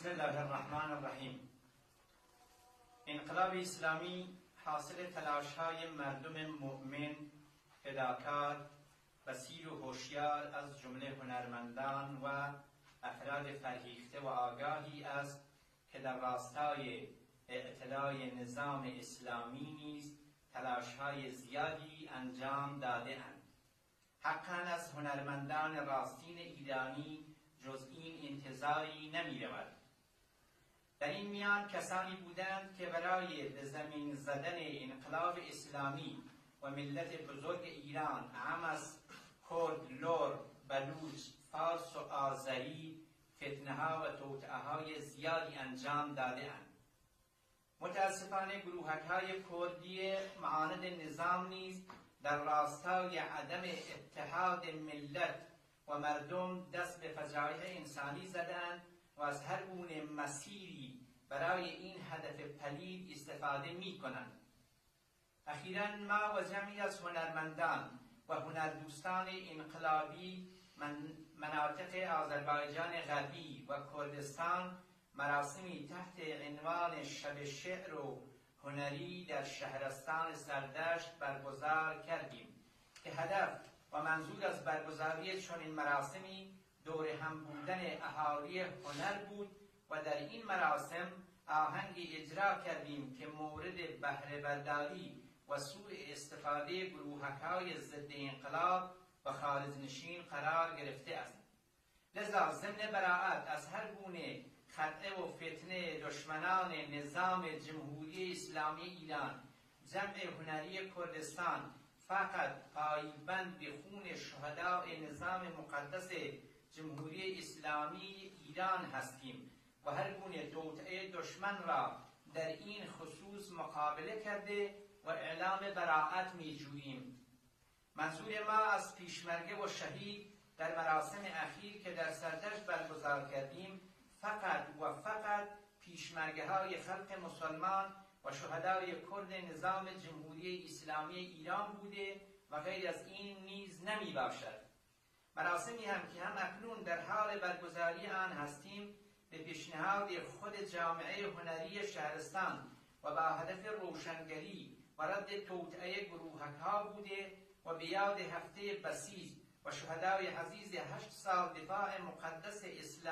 بسم الله الرحمن الرحیم. انقلاب اسلامی حاصل تلاش‌های مردم مؤمن، فداکار، بصیر و هوشیار از جمله هنرمندان و افراد فرهیخته و آگاهی است که در راستای اعتلای نظام اسلامی نیز تلاش‌های زیادی انجام داده‌اند. حقاً از هنرمندان راستین ایرانی جز این انتظاری نمی‌رود. در این میان کسانی بودند که برای به زمین زدن انقلاب اسلامی و ملت بزرگ ایران، اعم از کرد، لر، بلوچ، فارس و آذری، فتنه‌ها و توطئه‌های زیادی انجام داده‌اند. متاسفانه گروهک‌های کردی معاند نظام نیز در راستای عدم اتحاد ملت و مردم دست به فجایع انسانی زدند و از هر گونه مسیری برای این هدف پلید استفاده می کنند. اخیراً ما و جمعی از هنرمندان و هنردوستان انقلابی مناطق آذربایجان غربی و کردستان مراسمی تحت عنوان شب شعر و هنری در شهرستان سردشت برگزار کردیم که هدف و منظور از برگزاری چنین مراسمی دور هم بودن اهالی هنر بود و در این مراسم آهنگی اجرا کردیم که مورد بهره برداری و سوء استفاده گروهک‌های ضد انقلاب و خارجنشین قرار گرفته است. لذا ضمن براءت از هر گونه خطئه و فتنه دشمنان نظام جمهوری اسلامی ایران، جمع هنری کردستان فقط پایبند به خون شهداء نظام مقدس جمهوری اسلامی ایران هستیم و هر گونه توطئه دشمن را در این خصوص مقابله کرده و اعلام براءت می‌جوییم. منظور ما از پیشمرگه و شهید در مراسم اخیر که در سردشت برگزار کردیم فقط و فقط پیشمرگه‌های خلق مسلمان و شهدای کرد نظام جمهوری اسلامی ایران بوده و غیر از این نیز نمی باشد. مراسمی هم که هم اکنون در حال برگزاری آن هستیم به پیشنهاد خود جامعه هنری شهرستان و با هدف روشنگری و رد توطئه گروهک‌ها بوده و به یاد هفته بسیج و شهدای عزیز 8 سال دفاع مقدس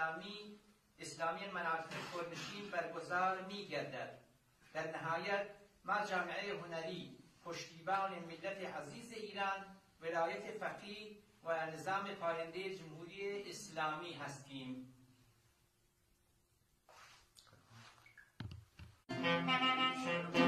اسلامی مناطق کردنشین برگزار می گردد. در نهایت ما جامعه هنری پشتیبان ملت عزیز ایران، ولایت فقیه و نظام پاینده جمهوری اسلامی هستیم.